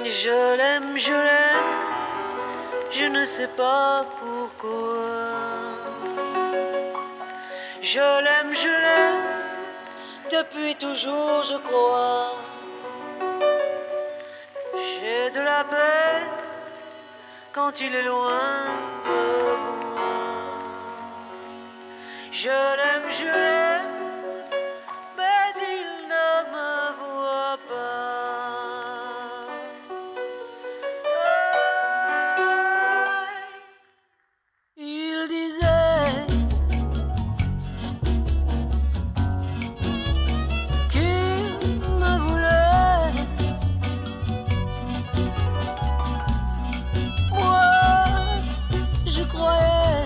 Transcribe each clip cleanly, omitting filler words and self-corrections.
Je l'aime, je ne sais pas pourquoi. Je l'aime, depuis toujours je crois. J'ai de la peine quand il est loin de moi. Je l'aime, mais il ne me voit pas. Il disait qu'il me voulait. Moi, je croyais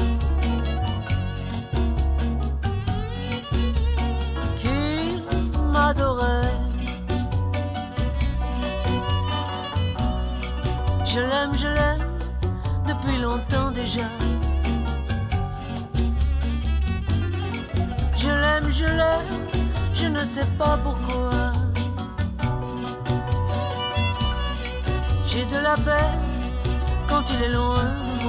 qu'il m'adorait. Je l'aime depuis longtemps déjà. Je l'aime, je ne sais pas pourquoi. J'ai de la peine quand il est loin